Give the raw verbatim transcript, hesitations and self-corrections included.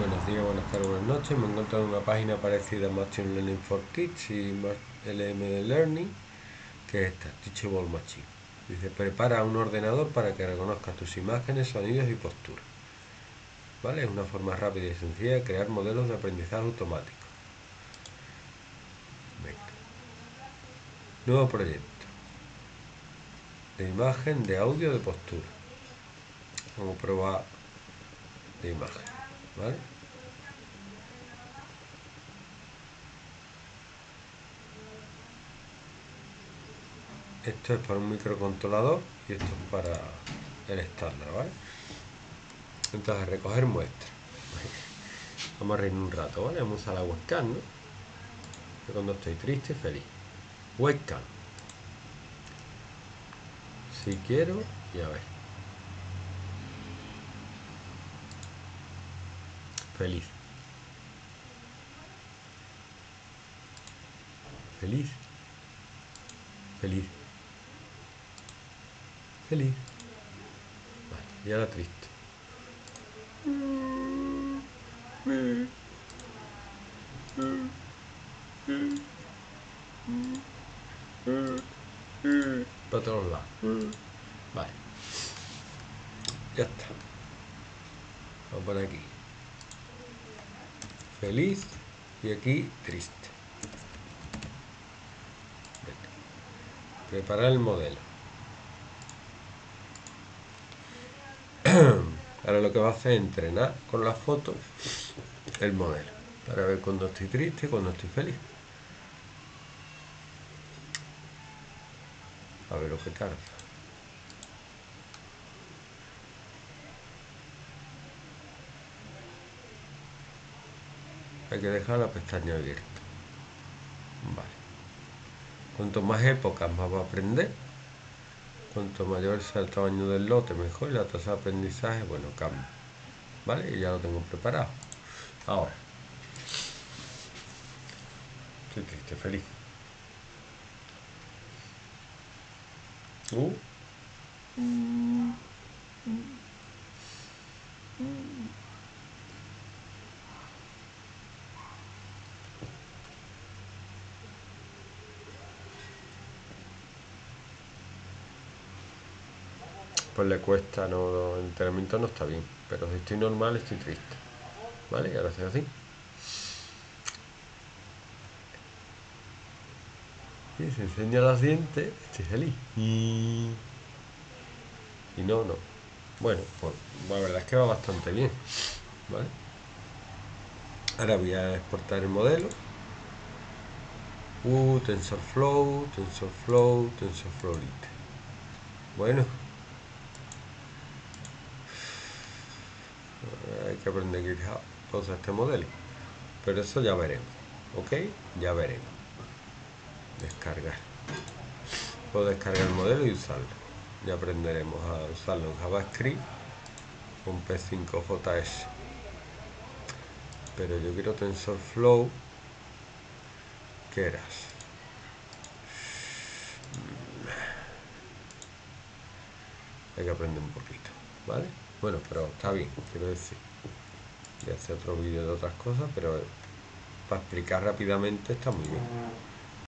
Buenos días, buenas tardes, buenas noches. Me encuentro en una página parecida a Machine Learning for Kids y L M Learning, que es esta, Teachable Machine. Dice, prepara un ordenador para que reconozca tus imágenes, sonidos y posturas. ¿Vale? Es una forma rápida y sencilla de crear modelos de aprendizaje automático. Venga. Nuevo proyecto. De imagen, de audio, de postura. Vamos a probar de imagen. ¿Vale? Esto es para un microcontrolador y esto es para el estándar, ¿vale? Entonces, recoger muestras. Vamos a reír un rato, ¿vale? Vamos a usar la webcam, ¿no? Yo cuando estoy triste y feliz. Webcam. Si quiero, ya ves. Feliz. Feliz. Feliz. Feliz. Vale, y ahora triste. Para todos lados. Vale. Ya está. Vamos a poner aquí. Feliz y aquí triste. Preparar el modelo. Ahora lo que va a hacer es entrenar con las fotos el modelo para ver cuando estoy triste y cuando estoy feliz. A ver lo que tarda. Hay que dejar la pestaña abierta. Vale. Cuanto más épocas más va a aprender. Cuanto mayor sea el tamaño del lote, mejor. Y la tasa de aprendizaje, bueno, cambia. ¿Vale? Y ya lo tengo preparado. Ahora. Estoy triste, feliz. Uh. Pues le cuesta, no, el entrenamiento no está bien. Pero si estoy normal, estoy triste. ¿Vale? Y ahora hace así. Y se enseña los dientes, estoy feliz. Y... y no, no. Bueno, pues la verdad es que va bastante bien. ¿Vale? Ahora voy a exportar el modelo. Uh, TensorFlow, TensorFlow, TensorFlow Lite. Bueno. Hay que aprender GitHub para usar este modelo. Pero eso ya veremos. ¿Ok? Ya veremos. Descargar. Puedo descargar el modelo y usarlo. Ya aprenderemos a usarlo en JavaScript con P cinco J S. Pero yo quiero TensorFlow. ¿Qué eras? Hay que aprender un poquito, ¿vale? Bueno, pero está bien, quiero decir. Voy a hacer otro vídeo de otras cosas, pero para explicar rápidamente está muy bien.